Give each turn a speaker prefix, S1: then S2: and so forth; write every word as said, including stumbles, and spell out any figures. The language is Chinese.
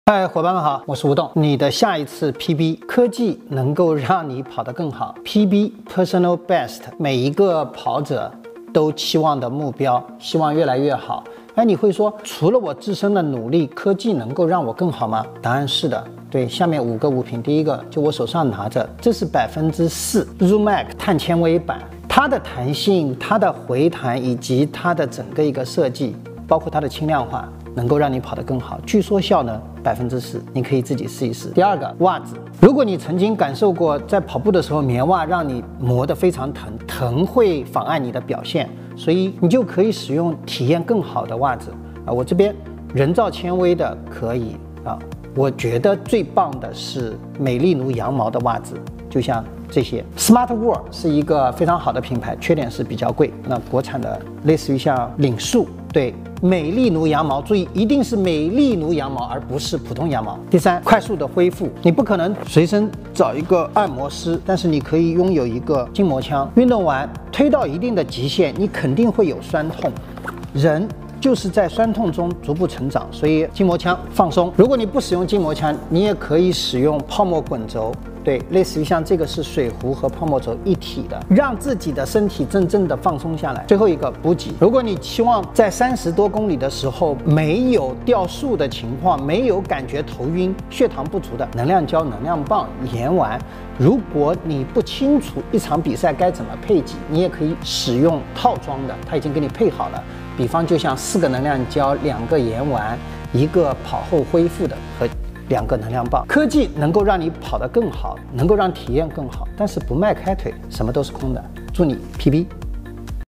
S1: 嗨，伙伴们好，我是吴栋。你的下一次 P B 科技能够让你跑得更好。P B Personal Best， 每一个跑者都期望的目标，希望越来越好。哎，你会说，除了我自身的努力，科技能够让我更好吗？答案是的。对，下面五个物品，第一个就我手上拿着，这是百分之四 ZoomX 碳纤维板，它的弹性、它的回弹以及它的整个一个设计，包括它的轻量化，能够让你跑得更好。据说效能百分之四，你可以自己试一试。第二个袜子，如果你曾经感受过在跑步的时候棉袜让你磨得非常疼，疼会妨碍你的表现，所以你就可以使用体验更好的袜子啊。我这边人造纤维的可以啊。我觉得最棒的是美利奴羊毛的袜子，就像这些。Smartwool 是一个非常好的品牌，缺点是比较贵。那国产的类似于像领束，对，美利奴羊毛，注意一定是美利奴羊毛，而不是普通羊毛。第三，快速的恢复，你不可能随身找一个按摩师，但是你可以拥有一个筋膜枪。运动完推到一定的极限，你肯定会有酸痛，人就是在酸痛中逐步成长，所以筋膜枪放松。如果你不使用筋膜枪，你也可以使用泡沫滚轴，对，类似于像这个是水壶和泡沫轴一体的，让自己的身体真正的放松下来。最后一个补给，如果你期望在三十多公里的时候没有掉速的情况，没有感觉头晕、血糖不足的，能量胶、能量棒、盐丸。如果你不清楚一场比赛该怎么配给，你也可以使用套装的，它已经给你配好了。比方就像四个能量胶、两个盐丸、一个跑后恢复的和两个能量棒。科技能够让你跑得更好，能够让体验更好，但是不迈开腿，什么都是空的。祝你 P B